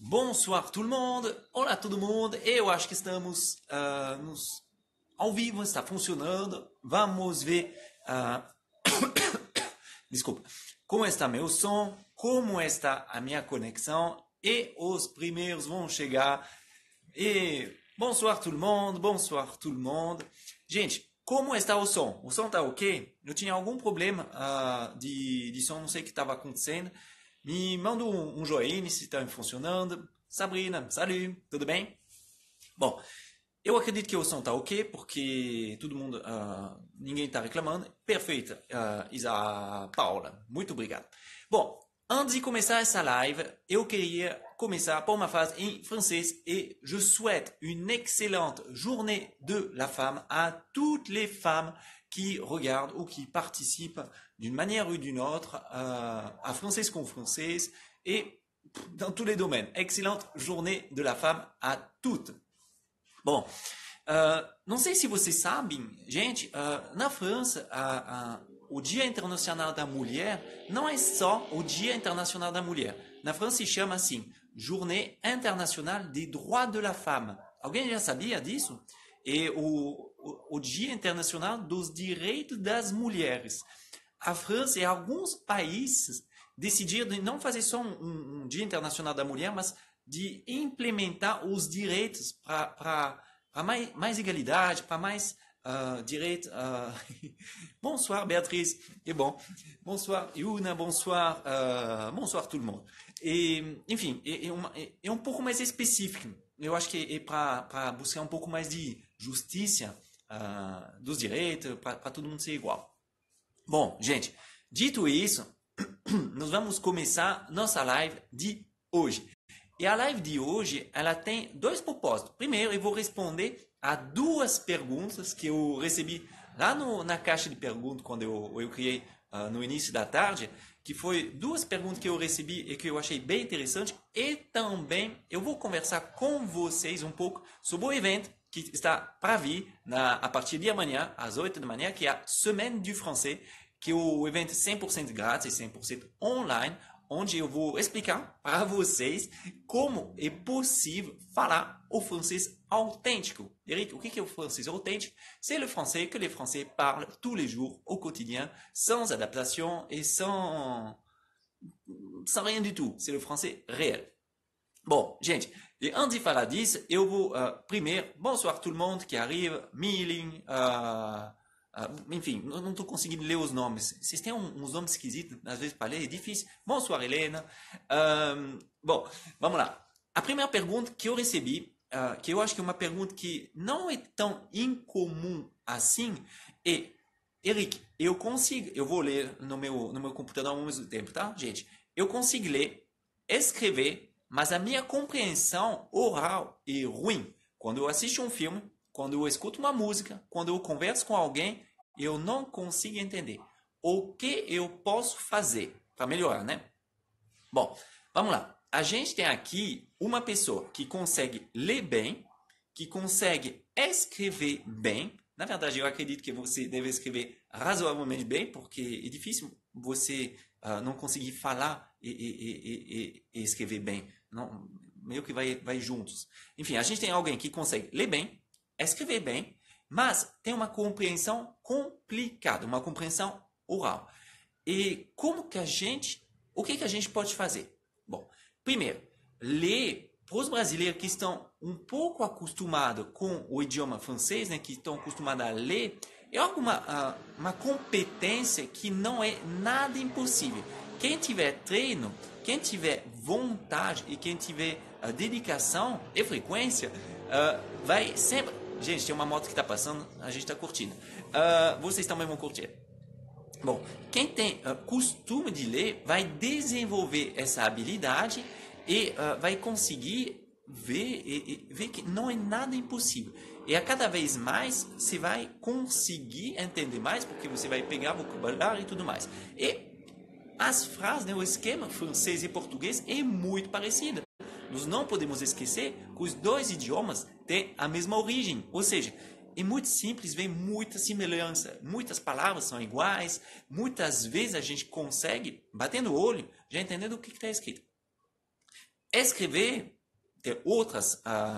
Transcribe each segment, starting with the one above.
Bonsoir tout le monde, olá todo mundo, eu acho que estamos ao vivo, está funcionando, vamos ver, ah, desculpa, como está meu som, como está a minha conexão e os primeiros vão chegar e bonsoir tout le monde, gente, como está o som? O som está ok? Eu tinha algum problema de som, não sei o que estava acontecendo. Me manda um joinha se está funcionando. Sabrina, salut, tudo bem? Bom, eu acredito que o som está ok, porque todo mundo, ninguém está reclamando. Perfeita, Isa Paula, muito obrigado. Bom, antes de começar essa live, eu queria começar por uma frase em francês et je souhaite une excellente journée de la femme à toutes les femmes qui regardent ou qui participent d'une manière ou d'une autre à Française com Française et dans tous les domaines. Excellente journée de la femme à toutes. Bom, não sei se vocês sabem, gente, na França, o Dia Internacional da Mulher não é só o Dia Internacional da Mulher. Na França se chama assim, Journée Internationale des Droits de la Femme. Alguém já sabia disso? E o Dia Internacional dos Direitos das Mulheres. A França e alguns países decidiram de não fazer só um Dia Internacional da Mulher, mas de implementar os direitos para mais igualdade, para mais direito. Bonsoir, Beatriz. E bom, bonsoir, Yuna, bonsoir, bonsoir tout le monde. E, enfim, é um pouco mais específico. Eu acho que é para buscar um pouco mais de justiça dos direitos, para todo mundo ser igual. Bom, gente, dito isso, nós vamos começar nossa live de hoje. E a live de hoje, ela tem dois propósitos. Primeiro, eu vou responder a duas perguntas que eu recebi lá na caixa de perguntas, quando eu criei no início da tarde, que foi duas perguntas que eu recebi e que eu achei bem interessante. E também eu vou conversar com vocês um pouco sobre o evento que está para vir a partir de amanhã, às 8 da manhã, que é a Semaine du Français, que é o evento 100% grátis e 100% online, onde eu vou explicar para vocês como é possível falar o francês autêntico. Eric, o que é o francês autêntico? C'est le français que les Français parlent tous les jours, au quotidien, sans adaptation et sans rien du tout. C'est le français réel. Bom, gente, e antes de falar disso, eu vou primeiro, bonsoir tout le monde que arriva, Milling, enfim, não estou conseguindo ler os nomes. Vocês têm uns nomes esquisitos, às vezes para ler, é difícil. Bonsoir, Helena. Bom, vamos lá. A primeira pergunta que eu recebi, que eu acho que é uma pergunta que não é tão incomum assim, é, Eric, eu vou ler no meu computador ao mesmo tempo, tá, gente? Eu consigo ler, escrever, mas a minha compreensão oral é ruim. Quando eu assisto um filme, quando eu escuto uma música, quando eu converso com alguém, eu não consigo entender. O que eu posso fazer para melhorar, né? Bom, vamos lá. A gente tem aqui uma pessoa que consegue ler bem, que consegue escrever bem. Na verdade, eu acredito que você deve escrever razoavelmente bem, porque é difícil você não conseguir falar e escrever bem. Não, meio que vai juntos. Enfim, a gente tem alguém que consegue ler bem, escrever bem, mas tem uma compreensão complicada, uma compreensão oral. E o que a gente pode fazer? Bom, primeiro, ler para os brasileiros que estão um pouco acostumados com o idioma francês, né, que estão acostumados a ler, é uma competência que não é nada impossível. Quem tiver treino, quem tiver vontade e quem tiver dedicação e frequência, vai sempre... Gente, tem uma moto que está passando, a gente está curtindo. Vocês também vão curtir. Bom, quem tem costume de ler vai desenvolver essa habilidade e vai conseguir ver que não é nada impossível. E a cada vez mais você vai conseguir entender mais, porque você vai pegar vocabulário e tudo mais. E as frases, né, o esquema francês e português é muito parecido. Nós não podemos esquecer que os dois idiomas têm a mesma origem, ou seja, é muito simples, vem muita semelhança, muitas palavras são iguais, muitas vezes a gente consegue, batendo o olho, já entendendo o que está escrito. escrever, ter outras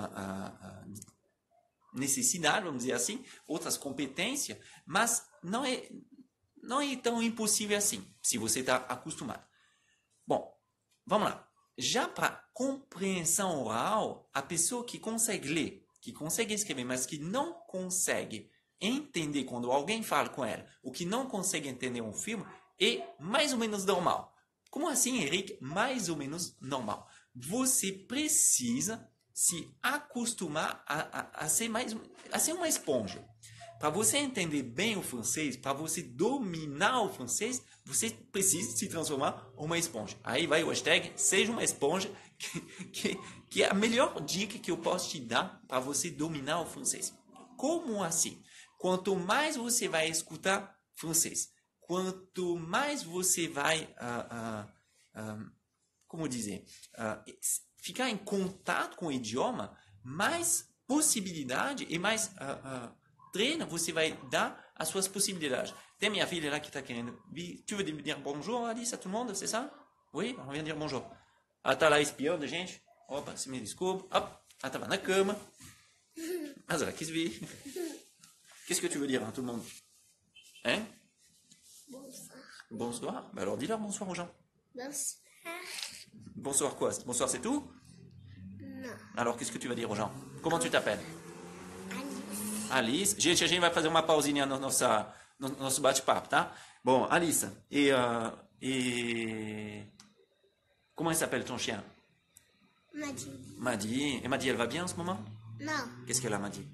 necessidades, vamos dizer assim, outras competências, mas não é tão impossível assim, se você está acostumado. Bom, vamos lá. Já para compreensão oral, a pessoa que consegue ler, que consegue escrever, mas que não consegue entender quando alguém fala com ela, ou que não consegue entender um filme, é mais ou menos normal. Como assim, Henrique? Mais ou menos normal. Você precisa se acostumar a ser uma esponja. Para você entender bem o francês, para você dominar o francês, você precisa se transformar em uma esponja. Aí vai o hashtag, seja uma esponja, que é a melhor dica que eu posso te dar para você dominar o francês. Como assim? Quanto mais você vai escutar francês, quanto mais você vai, como dizer, ficar em contato com o idioma, mais possibilidade e mais treino você vai dar às suas possibilidades. Tem minha filha lá que está querendo. Tu veux dire bonjour, Alice, à tout le monde, c'est ça? Oui, on vient dire bonjour. Ela está lá espiando a gente. Opa, se me desculpa. Hop, ela estava na cama. Mas ela quis vir. Qu'est-ce que tu veux dire à tout le monde? Hein? Bonsoir. Bonsoir. Ben alors dis-leur bonsoir aux gens. Bonsoir. Bonsoir quoi? Bonsoir c'est tout? Non. Alors qu'est-ce que tu vas dire aux gens? Comment tu t'appelles? Alice. Alice. Gente, a gente vai fazer uma pausinha no nosso bate-papo, tá? Bon, Alice, et comment il s'appelle ton chien? Madi. Madi. Et Madi, elle va bien en ce moment? Non. Qu'est-ce qu'elle a, Madi?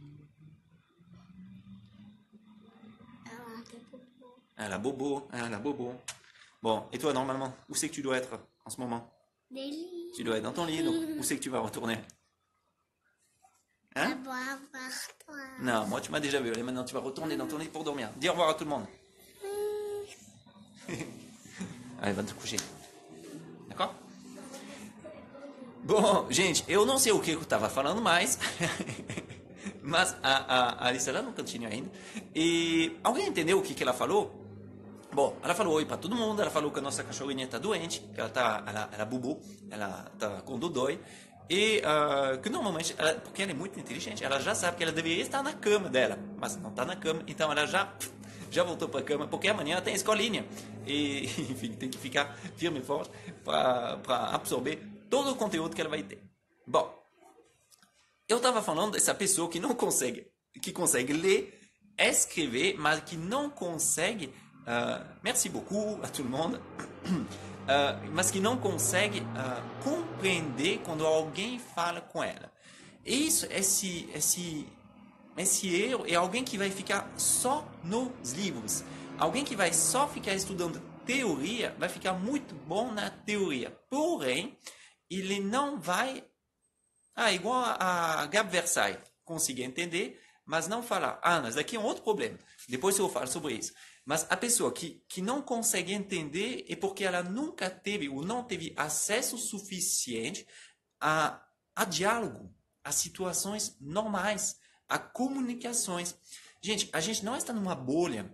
Elle a bobo. Elle a bobo. Bon, et toi, normalement, où c'est que tu dois être en ce moment? Des lits. Tu dois être dans ton lit, donc où c'est que tu vas retourner? Hein? Toi. Non, moi, tu m'as déjà vu. Allez, maintenant, tu vas retourner dans ton lit pour dormir. Dis au revoir à tout le monde. Allez, va te coucher. D'accord? Bom, gente, eu não sei o que eu estava falando mais, mas a Alice ela não continua ainda. E alguém entendeu o que ela falou? Bom, ela falou oi para todo mundo, ela falou que a nossa cachorrinha está doente, que ela bubu, ela está com dodói. E que normalmente, porque ela é muito inteligente, ela já sabe que ela deveria estar na cama dela, mas não está na cama, então ela já voltou para a cama, porque amanhã ela tem escolinha. E, enfim, tem que ficar firme e forte para absorver todo o conteúdo que ela vai ter. Bom, eu estava falando dessa pessoa que não consegue, que consegue ler, escrever, mas que não consegue, merci beaucoup a tout le monde, mas que não consegue compreender quando alguém fala com ela. Isso, esse erro é alguém que vai ficar só nos livros. Alguém que vai só ficar estudando teoria, vai ficar muito bom na teoria. Porém, ele não vai... igual a Gabi Versailles, conseguir entender, mas não falar. Mas daqui é um outro problema. Depois eu vou falar sobre isso. Mas a pessoa que não consegue entender é porque ela nunca teve ou não teve acesso suficiente a diálogo, a situações normais, a comunicações. Gente, a gente não está numa bolha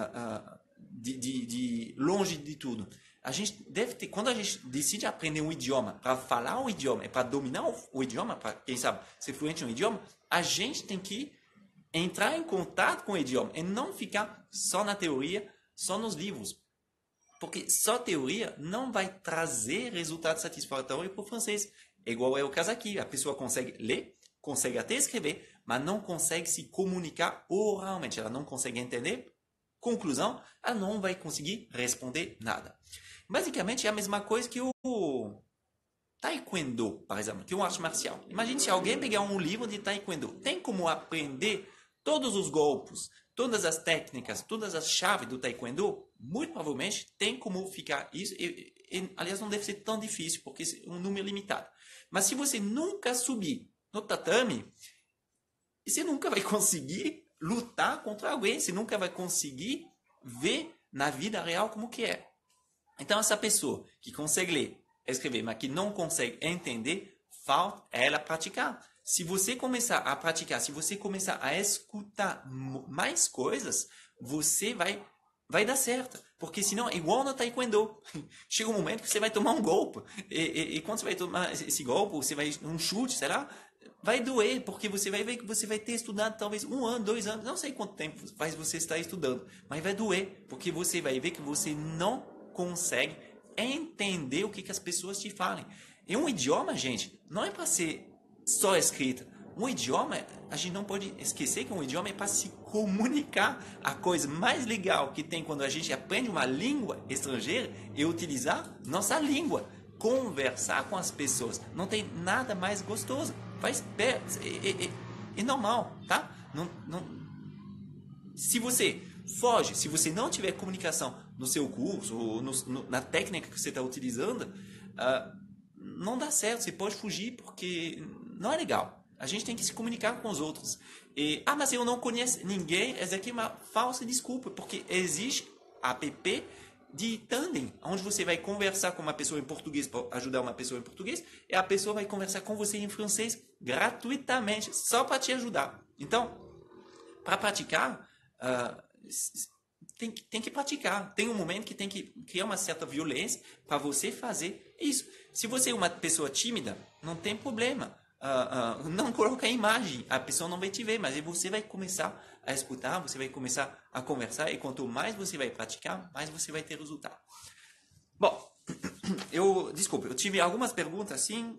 de longe de tudo. A gente deve ter, quando a gente decide aprender um idioma, para falar um idioma e para dominar o idioma, para, quem sabe, ser fluente em um idioma, a gente tem que entrar em contato com o idioma e não ficar só na teoria, só nos livros. Porque só teoria não vai trazer resultado satisfatório para o francês. Igual é o caso aqui. A pessoa consegue ler, consegue até escrever, mas não consegue se comunicar oralmente. Ela não consegue entender. Conclusão, ela não vai conseguir responder nada. Basicamente é a mesma coisa que o taekwondo, por exemplo, que é uma arte marcial. Imagine se alguém pegar um livro de taekwondo. Tem como aprender todos os golpes, todas as técnicas, todas as chaves do taekwondo? Muito provavelmente tem como ficar isso. Aliás, não deve ser tão difícil, porque é um número limitado. Mas se você nunca subir no tatame, você nunca vai conseguir lutar contra alguém, você nunca vai conseguir ver na vida real como que é. Então, essa pessoa que consegue ler, escrever, mas que não consegue entender, falta ela praticar. Se você começar a praticar, se você começar a escutar mais coisas, você vai vai dar certo. Porque senão, igual no taekwondo, chega um momento que você vai tomar um golpe. E quando você vai tomar esse golpe, você vai um chute, sei lá, vai doer, porque você vai ver que você vai ter estudado talvez 1 ano, 2 anos, não sei quanto tempo faz você estar estudando, mas vai doer, porque você vai ver que você não consegue entender o que as pessoas te falam. E um idioma, gente, não é para ser só escrita. Um idioma, a gente não pode esquecer que um idioma é para se comunicar. A coisa mais legal que tem quando a gente aprende uma língua estrangeira é utilizar nossa língua. Conversar com as pessoas. Não tem nada mais gostoso. É normal, tá? Se você foge, se você não tiver comunicação no seu curso ou na técnica que você está utilizando, não dá certo. Você pode fugir porque não é legal. A gente tem que se comunicar com os outros. Mas eu não conheço ninguém. Essa aqui é uma falsa desculpa, porque existe app de tandem, onde você vai conversar com uma pessoa em português para ajudar uma pessoa em português, e a pessoa vai conversar com você em francês gratuitamente, só para te ajudar. Então, para praticar, tem que praticar. Tem um momento que tem que criar uma certa violência para você fazer isso. Se você é uma pessoa tímida, não tem problema. Não coloca a imagem, a pessoa não vai te ver, mas aí você vai começar a escutar, você vai começar a conversar, e quanto mais você vai praticar, mais você vai ter resultado. Bom, desculpa, eu tive algumas perguntas assim,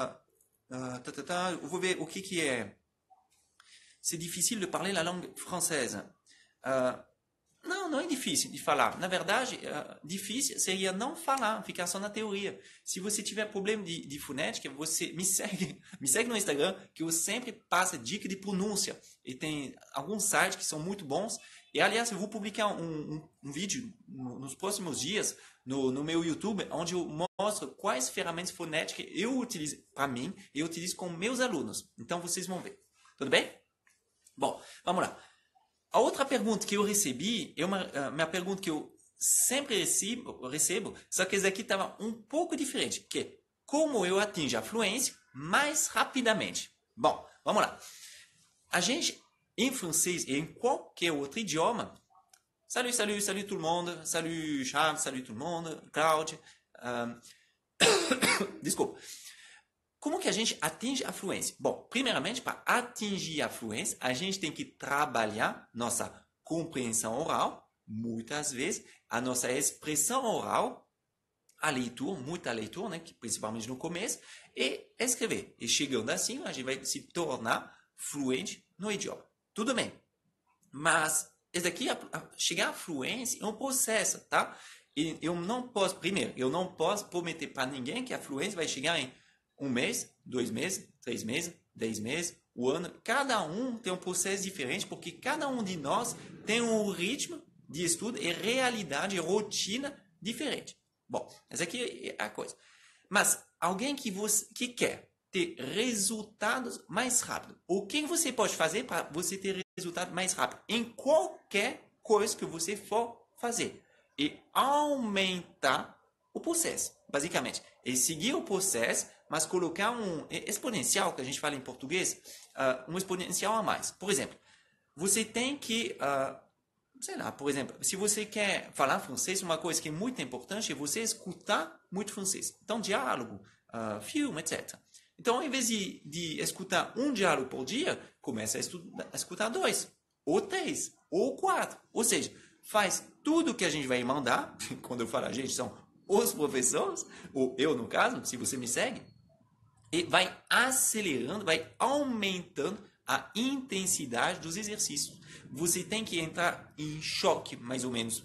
eu vou ver o que é. C'est difficile de parler la langue française. Não é difícil de falar. Na verdade, difícil seria não falar, ficar só na teoria. Se você tiver problema de fonética, você me segue no Instagram, que eu sempre passo dica de pronúncia. E tem alguns sites que são muito bons. E, aliás, eu vou publicar um vídeo nos próximos dias no meu YouTube, onde eu mostro quais ferramentas fonéticas eu utilizo para mim e eu utilizo com meus alunos. Então, vocês vão ver. Tudo bem? Bom, vamos lá. A outra pergunta que eu recebi é uma pergunta que eu sempre recebo, só que essa aqui estava um pouco diferente, que é como eu atingo a fluência mais rapidamente. Bom, vamos lá. A gente, em francês e em qualquer outro idioma, salut tout le monde, salut Charles, salut tout le monde, Claude, desculpa. Como que a gente atinge a fluência? Bom, primeiramente, para atingir a fluência, a gente tem que trabalhar nossa compreensão oral, muitas vezes, a nossa expressão oral, a leitura, muita leitura, né, principalmente no começo, e escrever. E chegando assim, a gente vai se tornar fluente no idioma. Tudo bem. Mas, esse daqui, chegar à fluência é um processo, tá? E eu não posso prometer para ninguém que a fluência vai chegar em 1 mês, 2 meses, 3 meses, 10 meses, o ano. Cada um tem um processo diferente, porque cada um de nós tem um ritmo de estudo e realidade, e rotina diferente. Bom, essa aqui é a coisa. Mas alguém que quer ter resultados mais rápido, o que você pode fazer para você ter resultado mais rápido? Em qualquer coisa que você for fazer. E aumentar o processo, basicamente. E seguir o processo, mas colocar um exponencial, que a gente fala em português, um exponencial a mais. Por exemplo, você tem que, sei lá, por exemplo, se você quer falar francês, uma coisa que é muito importante é você escutar muito francês. Então, diálogo, filme, etc. Então, ao invés de escutar um diálogo por dia, começa a escutar 2, ou 3, ou 4. Ou seja, faz tudo que a gente vai mandar, quando eu falo a gente, são os professores, ou eu no caso, se você me segue, e vai acelerando, vai aumentando a intensidade dos exercícios. Você tem que entrar em choque, mais ou menos,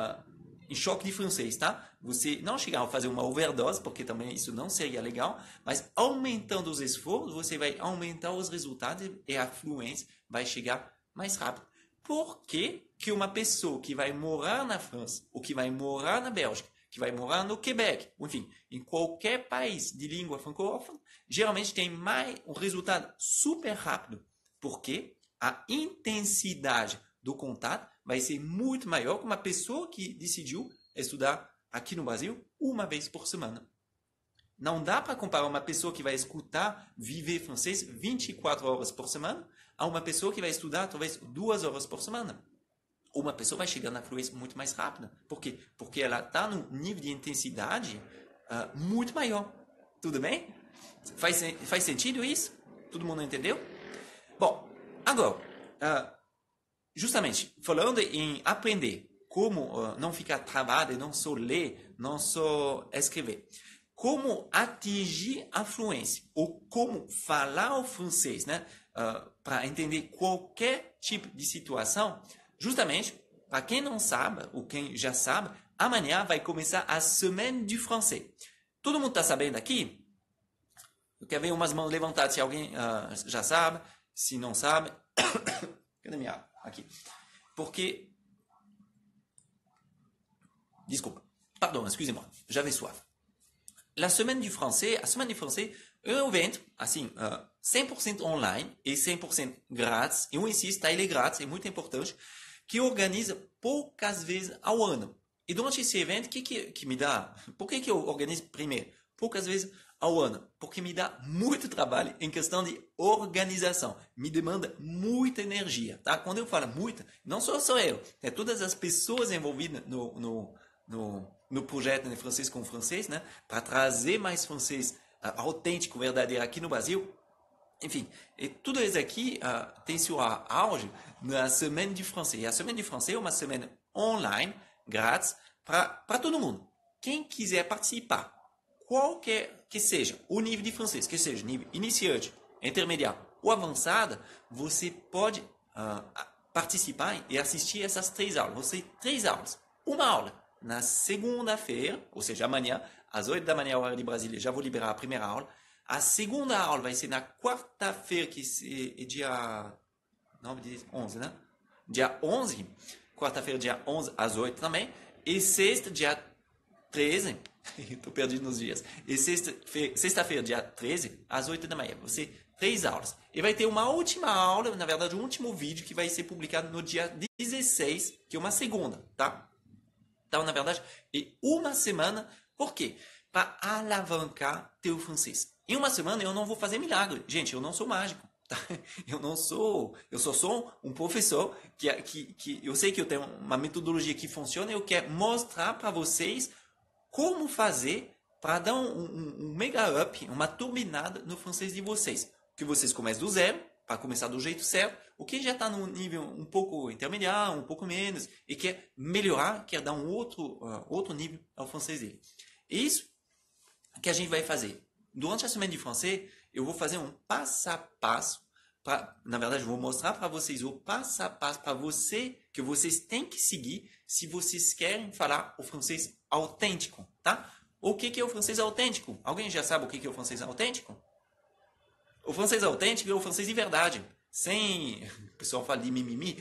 em choque de francês, tá? Você não chegar a fazer uma overdose, porque também isso não seria legal, mas aumentando os esforços, você vai aumentar os resultados e a fluência vai chegar mais rápido. Por que uma pessoa que vai morar na França, ou que vai morar na Bélgica, que vai morar no Quebec, enfim, em qualquer país de língua francófona, geralmente tem um resultado super rápido, porque a intensidade do contato vai ser muito maior que uma pessoa que decidiu estudar aqui no Brasil 1 vez por semana. Não dá para comparar uma pessoa que vai escutar, viver francês 24 horas por semana a uma pessoa que vai estudar talvez 2 horas por semana. uma pessoa vai chegar na fluência muito mais rápida. Por quê? Porque ela está num nível de intensidade muito maior. Tudo bem? Faz sentido isso? Todo mundo entendeu? Bom, agora, justamente, falando em aprender como não ficar travado e não só ler, não só escrever. Como atingir a fluência, ou como falar o francês, né? Para entender qualquer tipo de situação, justamente, para quem não sabe, ou quem já sabe, amanhã vai começar a Semaine du Français. Todo mundo está sabendo aqui? Eu quero ver umas mãos levantadas se alguém já sabe, se não sabe. Cadê minha água? Aqui. Porque... Desculpa. Pardon, excusez-moi. J'avais soif. A Semaine du Français é um evento, assim, 100% online e 100% grátis. Eu insisto, ele é grátis, é muito importante, que organiza poucas vezes ao ano. E durante esse evento, que me dá... Por que eu organizo primeiro? Poucas vezes ao ano. Porque me dá muito trabalho em questão de organização. Me demanda muita energia, tá? Quando eu falo muita, não sou eu. É todas as pessoas envolvidas no projeto de francês com francês, né? Para trazer mais francês autêntico, verdadeiro aqui no Brasil. Enfim, e tudo isso aqui tem seu auge na Semaine du Français. E a Semaine du Français é uma semana online, grátis, para todo mundo. Quem quiser participar, qualquer que seja o nível de francês, que seja nível iniciante, intermediário ou avançado, você pode participar e assistir essas 3 aulas. Você tem 3 aulas. Uma aula na segunda-feira, ou seja, amanhã, às 8 da manhã, hora de Brasília, já vou liberar a primeira aula. A segunda aula vai ser na quarta-feira, que é dia 11, né? Dia 11, quarta-feira, dia 11, às 8 também. E sexta, dia 13, estou perdido nos dias. E sexta-feira, dia 13, às 8 da manhã. Você 3 aulas. E vai ter uma última aula, na verdade, um último vídeo que vai ser publicado no dia 16, que é uma segunda, tá? Então, na verdade, é uma semana. Por quê? Para alavancar teu francês. Em uma semana eu não vou fazer milagre. Gente, eu não sou mágico. Tá? Eu só sou um professor que eu sei que eu tenho uma metodologia que funciona e eu quero mostrar para vocês como fazer para dar um mega up, uma turbinada no francês de vocês. Que vocês comecem do zero, para começar do jeito certo. O que já está no nível um pouco intermediário, um pouco menos, e quer melhorar, quer dar um outro nível ao francês dele. É isso que a gente vai fazer. Durante a Semaine du Français, eu vou fazer um passo a passo. Na verdade, eu vou mostrar para vocês o passo a passo para que vocês têm que seguir se vocês querem falar o francês autêntico, tá? O que é o francês autêntico? Alguém já sabe o que é o francês autêntico? O francês autêntico é o francês de verdade. O pessoal fala de mimimi,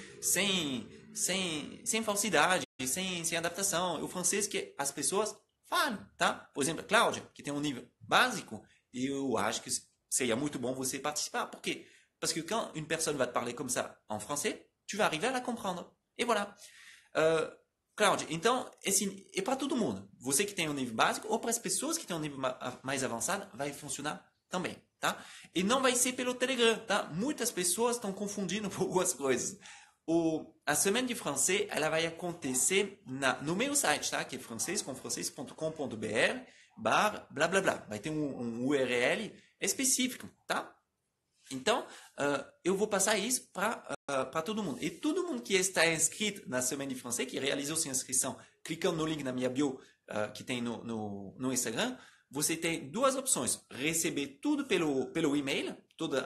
sem falsidade, sem adaptação. É o francês que as pessoas falam, tá? Por exemplo, a Cláudia, que tem um nível básico, eu acho que seria muito bom você participar. Por quê? Parce que quand une personne va te parler comme ça en français, tu vas arriver à la comprendre. Et voilà. Cláudia, então, é para todo mundo. Você que tem um nível básico ou para as pessoas que têm um nível mais avançado, vai funcionar também, tá? E não vai ser pelo Telegram, tá? Muitas pessoas estão confundindo algumas coisas. A Semaine du Français, ela vai acontecer no meu site, tá? Que é francescomfrancês.com.br /blá blá blá. Vai ter um URL específico, tá? Então, eu vou passar isso para todo mundo. E todo mundo que está inscrito na Semaine du Français, que realizou sua inscrição, clicando no link na minha bio que tem no Instagram, você tem 2 opções. Receber tudo pelo e-mail, todas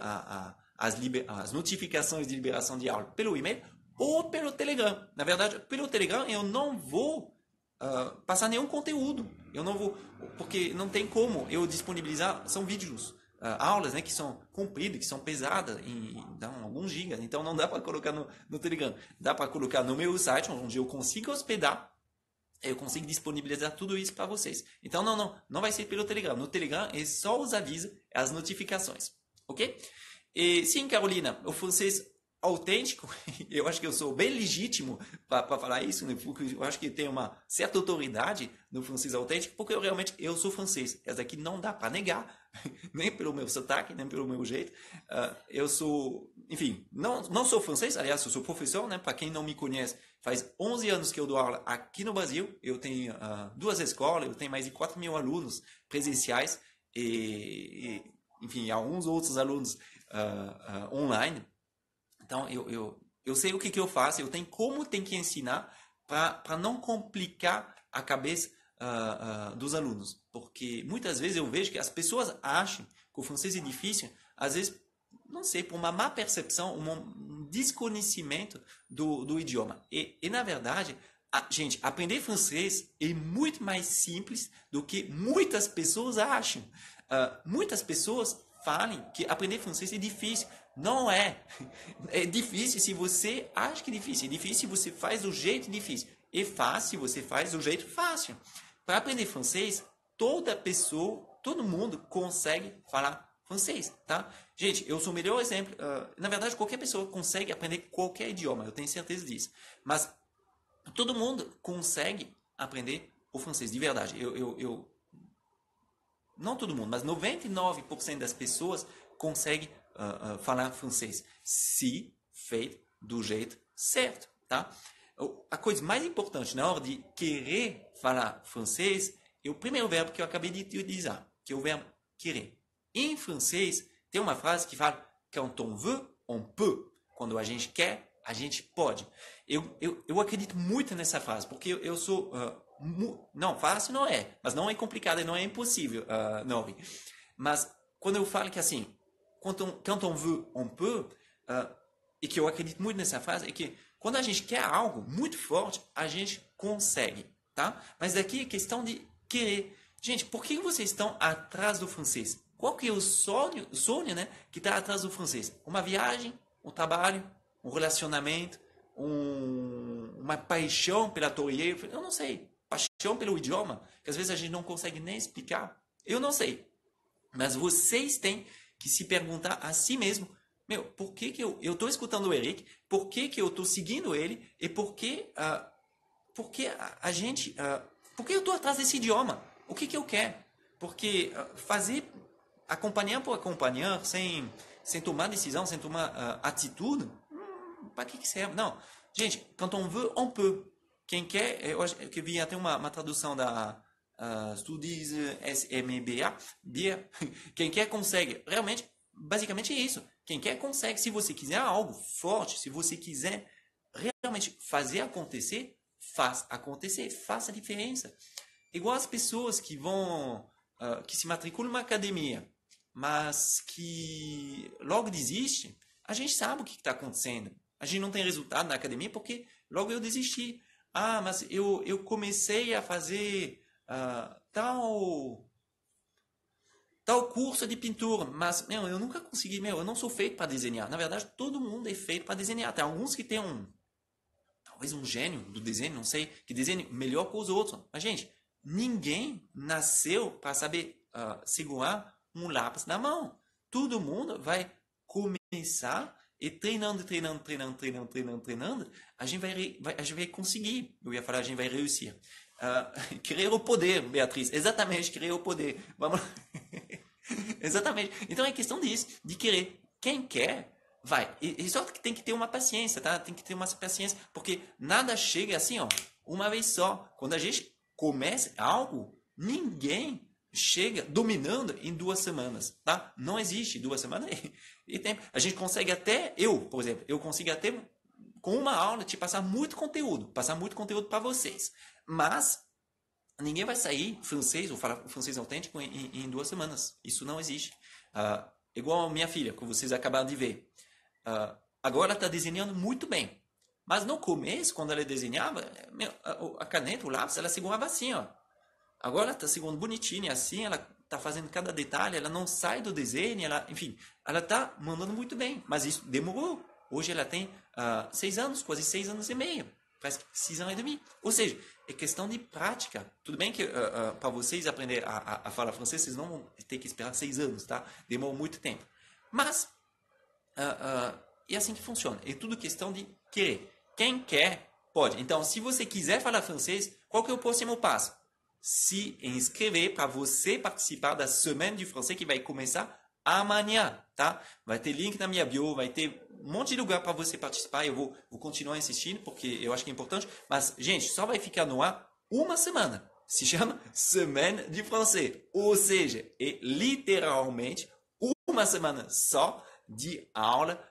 as notificações de liberação de aula pelo e-mail, ou pelo Telegram. Na verdade, pelo Telegram eu não vou passar nenhum conteúdo. Eu não vou, porque não tem como eu disponibilizar, são vídeos. Aulas, né, que são compridas, que são pesadas, dão alguns gigas, então não dá para colocar no Telegram. Dá para colocar no meu site, onde eu consigo hospedar, eu consigo disponibilizar tudo isso para vocês. Então não vai ser pelo Telegram. No Telegram é só os avisos, as notificações, ok? E sim, Carolina, o francês autêntico, eu acho que eu sou bem legítimo para falar isso, né? Porque eu acho que tem uma certa autoridade no francês autêntico, porque eu sou francês. Essa aqui não dá para negar, nem pelo meu sotaque, nem pelo meu jeito. Eu sou, enfim, não sou francês, aliás, eu sou professor, né? Para quem não me conhece, faz 11 anos que eu dou aula aqui no Brasil. Eu tenho 2 escolas, eu tenho mais de 4 mil alunos presenciais enfim, alguns outros alunos online. Então, eu sei o que eu faço, eu tenho como tem que ensinar para não complicar a cabeça dos alunos. Porque muitas vezes eu vejo que as pessoas acham que o francês é difícil, às vezes, não sei, por uma má percepção, um desconhecimento do idioma. E na verdade, gente, aprender francês é muito mais simples do que muitas pessoas acham. Muitas pessoas falam que aprender francês é difícil. Não é. É difícil se você acha que é difícil. É difícil se você faz do jeito difícil. É fácil se você faz do jeito fácil. Para aprender francês, toda pessoa, todo mundo consegue falar francês, tá? Gente, eu sou o melhor exemplo. Na verdade, qualquer pessoa consegue aprender qualquer idioma. Eu tenho certeza disso. Mas todo mundo consegue aprender o francês, de verdade. Não todo mundo, mas 99% das pessoas conseguem falar francês, se feito do jeito certo, tá? A coisa mais importante na hora de querer falar francês é o primeiro verbo que eu acabei de utilizar, que é o verbo querer. Em francês, tem uma frase que fala quand on veut, on peut. Quando a gente quer, a gente pode. Eu acredito muito nessa frase, porque eu sou... não, fácil não é, mas não é complicado e não é impossível, não. Mas quando eu falo que assim, quand on veut, on peut, e que eu acredito muito nessa frase, é que quando a gente quer algo muito forte, a gente consegue, tá? Mas daqui é questão de querer. Gente, por que vocês estão atrás do francês? Qual que é o sonho, né, que está atrás do francês? Uma viagem, um trabalho, um relacionamento, uma paixão pela Torre. Eu não sei. Paixão pelo idioma, que às vezes a gente não consegue nem explicar. Eu não sei. Mas vocês têm que se perguntar a si mesmo, por que eu estou escutando o Eric? Por que eu estou seguindo ele? E por que a gente... por que eu estou atrás desse idioma? O que eu quero? Porque fazer acompanhar por acompanhar, sem tomar decisão, sem tomar atitude, para que serve? Não. Gente, quand on veut, on peut. Quem quer, eu acho que vi até uma tradução da Studies SMBA, quem quer consegue. Realmente, basicamente é isso. Quem quer consegue. Se você quiser algo forte, se você quiser realmente fazer acontecer, faz acontecer, faça a diferença. Igual as pessoas que vão, que se matriculam numa academia, mas que logo desistem, a gente sabe o que está acontecendo. A gente não tem resultado na academia porque logo eu desisti. Mas eu comecei a fazer tal curso de pintura, mas eu nunca consegui, eu não sou feito para desenhar. Na verdade, todo mundo é feito para desenhar. Tem alguns que têm talvez um gênio do desenho, não sei, que desenhe melhor que os outros. Mas, gente, ninguém nasceu para saber segurar um lápis na mão. Todo mundo vai começar e treinando, a gente vai conseguir. Eu ia falar, a gente vai réussir. Querer o poder, Beatriz. Exatamente, querer o poder. Vamos. Exatamente. Então é questão disso, de querer. Quem quer, vai. E só que tem que ter uma paciência, tá? Tem que ter uma paciência, porque nada chega assim, uma vez só. Quando a gente começa algo, ninguém chega dominando em 2 semanas, tá? Não existe 2 semanas e tempo. A gente consegue até, por exemplo, eu consigo até com uma aula te passar muito conteúdo para vocês. Mas ninguém vai sair francês ou falar francês autêntico em 2 semanas. Isso não existe. Igual a minha filha, que vocês acabaram de ver. Agora está desenhando muito bem. Mas no começo, quando ela desenhava, a caneta, o lápis, ela segurava assim, Agora ela está segurando bonitinha, assim, ela está fazendo cada detalhe, ela não sai do desenho, enfim, ela está mandando muito bem. Mas isso demorou. Hoje ela tem 6 anos, quase 6 anos e meio. Parece 6 anos e meio. Ou seja, é questão de prática. Tudo bem que para vocês aprender a falar francês, vocês não vão ter que esperar 6 anos, tá? Demorou muito tempo. Mas é assim que funciona. É tudo questão de querer. Quem quer, pode. Então, se você quiser falar francês, qual que é o próximo passo? Se inscrever para você participar da Semaine du Français que vai começar amanhã, tá? Vai ter link na minha bio, vai ter um monte de lugar para você participar. Eu vou continuar insistindo porque eu acho que é importante. Mas, gente, só vai ficar no ar uma semana. Se chama Semaine du Français. Ou seja, é literalmente uma semana só de aula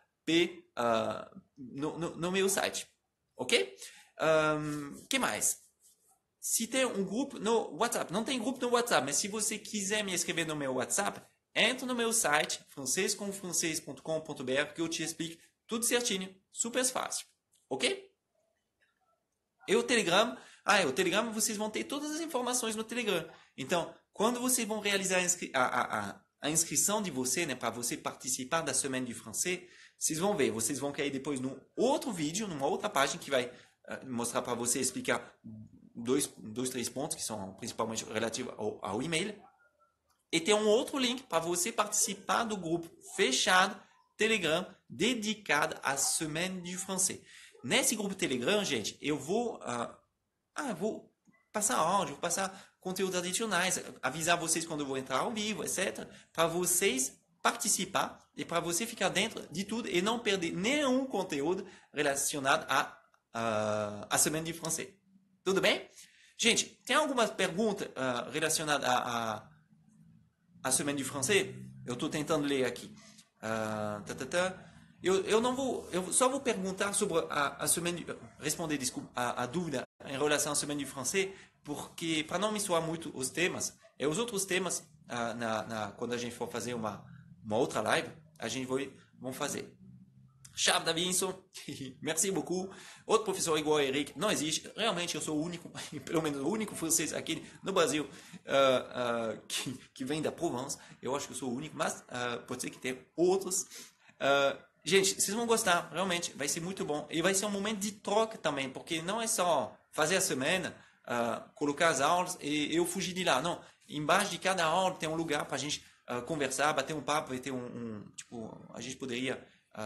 no meu site. Ok? Que mais? Se tem um grupo no WhatsApp, não tem grupo no WhatsApp, mas se você quiser me escrever no meu WhatsApp, entra no meu site, francescomfrancês.com.br, que eu te explico tudo certinho, super fácil. Ok? E o Telegram, o Telegram vocês vão ter todas as informações no Telegram. Então, quando vocês vão realizar a inscrição de você, né, para você participar da Semaine du Français, vocês vão ver, vocês vão cair depois num outro vídeo, numa outra página que vai mostrar para você explicar três pontos que são principalmente relativos ao e-mail. E tem um outro link para você participar do grupo fechado Telegram dedicado à Semaine du Français. Nesse grupo Telegram, gente, eu vou passar áudio, vou passar conteúdos adicionais, avisar vocês quando eu vou entrar ao vivo, etc. Para vocês participar e para você ficar dentro de tudo e não perder nenhum conteúdo relacionado à Semaine du Français. Tudo bem? Gente, tem alguma pergunta relacionada à Semaine du Français? Eu estou tentando ler aqui. Eu só vou perguntar sobre a Semaine, responder, desculpa, a dúvida em relação à Semaine du Français, porque para não misturar muito os temas, os outros temas, quando a gente for fazer uma outra live, a gente vai fazer. Chave da Vinson, merci beaucoup. Outro professor igual a Eric não existe. Realmente eu sou o único, pelo menos o único francês aqui no Brasil que vem da Provence. Eu acho que eu sou o único, mas pode ser que tenha outros. Gente, vocês vão gostar, realmente, vai ser muito bom. E vai ser um momento de troca também, porque não é só fazer a semana, colocar as aulas e eu fugir de lá. Não, embaixo de cada aula tem um lugar para a gente conversar, bater um papo, vai ter a gente poderia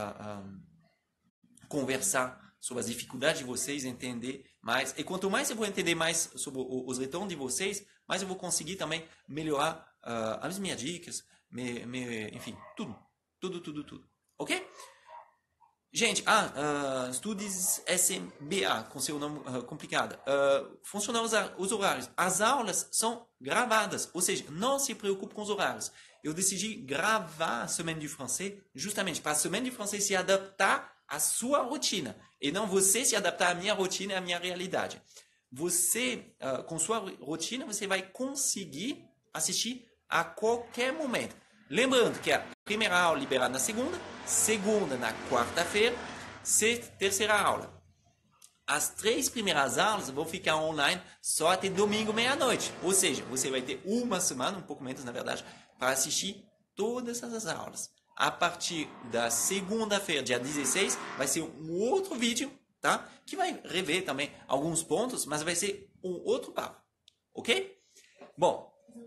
conversar sobre as dificuldades de vocês, entender mais. E quanto mais eu vou entender mais sobre os retornos de vocês, mais eu vou conseguir também melhorar as minhas dicas, enfim, tudo. Ok? Gente, Studies SMBA, com seu nome complicado. Funcionam os horários. As aulas são gravadas, ou seja, não se preocupe com os horários. Eu decidi gravar a Semaine du Français justamente para a Semaine du Français se adaptar à sua rotina e não você se adaptar à minha rotina e à minha realidade. Você, com sua rotina, você vai conseguir assistir a qualquer momento. Lembrando que a primeira aula liberada na segunda na quarta-feira, terceira aula. As 3 primeiras aulas vão ficar online só até domingo meia-noite. Ou seja, você vai ter uma semana, um pouco menos na verdade, para assistir todas essas aulas. A partir da segunda-feira, dia 16, vai ser um outro vídeo, tá? Que vai rever também alguns pontos, mas vai ser um outro papo. Ok? Bom,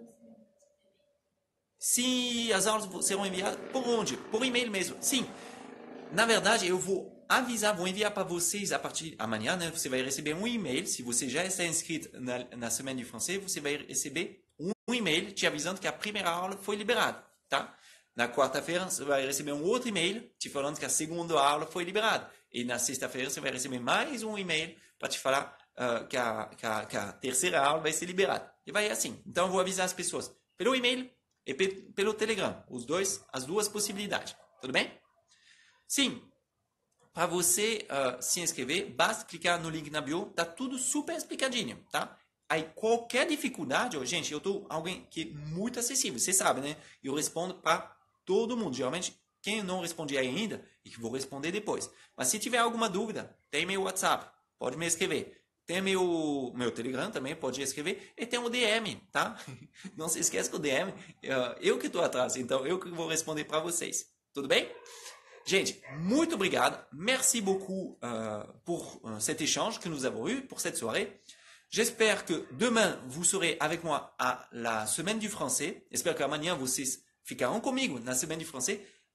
se as aulas serão enviadas por onde? Por e-mail mesmo. Sim. Na verdade, eu vou vou enviar para vocês a partir de amanhã, né? Você vai receber um e-mail. Se você já está inscrito na Semaine du Français, você vai receber um e-mail te avisando que a primeira aula foi liberada, tá? Na quarta-feira, você vai receber um outro e-mail te falando que a segunda aula foi liberada. E na sexta-feira, você vai receber mais um e-mail para te falar que a terceira aula vai ser liberada. E vai assim. Então, eu vou avisar as pessoas pelo e-mail e pelo Telegram. As duas possibilidades. Tudo bem? Sim. Para você se inscrever, basta clicar no link na bio. Tá tudo super explicadinho, tá? Aí, qualquer dificuldade, gente, eu tô alguém que é muito acessível. Você sabe, né? Eu respondo para todo mundo. Geralmente, quem não respondi ainda, e que vou responder depois. Mas se tiver alguma dúvida, tem meu WhatsApp. Pode me escrever. Tem meu Telegram também, pode escrever. E tem o DM, tá? Não se esqueça que o DM, eu que estou atrás. Então, eu que vou responder para vocês. Tudo bem? Gente, muito obrigado. Merci beaucoup pour cet échange que nous avons eu, pour cette soirée. J'espère que demain, vous serez avec moi à la Semaine du Français. J'espère que amanhã vocês ficarão comigo na Semaine du Français.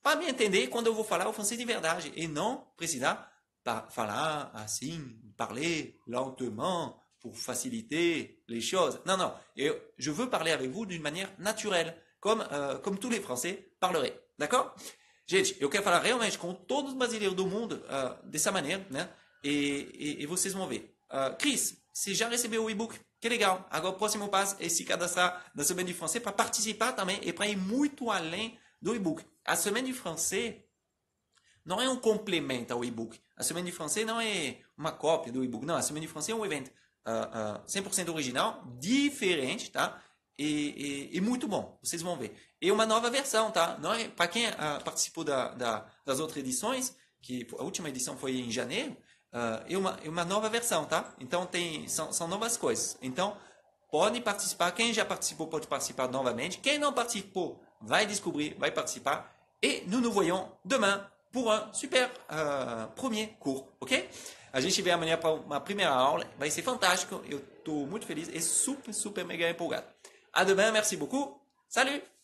para me entender quando eu vou falar o francês de verdade e não precisar falar assim, parler lentement pour faciliter les choses. Non, non, je veux parler avec vous d'une manière naturelle, comme tous les Français parleraient, d'accord? Gente, eu quero falar realmente com todos os brasileiros do mundo dessa maneira, né? E vocês vão ver. Cris, você já recebeu o e-book? Que legal. Agora o próximo passo é se cadastrar na Semaine du Français para participar também e para ir muito além do e-book. A Semaine du Français não é um complemento ao e-book. A Semaine du Français não é uma cópia do e-book. Não, a Semaine du Français é um evento 100% original, diferente, tá? E muito bom. Vocês vão ver. E uma nova versão, tá? Não é, para quem participou das outras edições, que a última edição foi em janeiro, é uma nova versão, tá? Então são novas coisas. Então pode participar. Quem já participou pode participar novamente. Quem não participou vai descobrir, vai participar. Et nous voyons demain pour un super premier cours, ok? A gente vê amanhã para uma primeira aula. Vai ser fantástico. Eu estou muito feliz e super, super mega empolgado. À demain, merci beaucoup. Salut!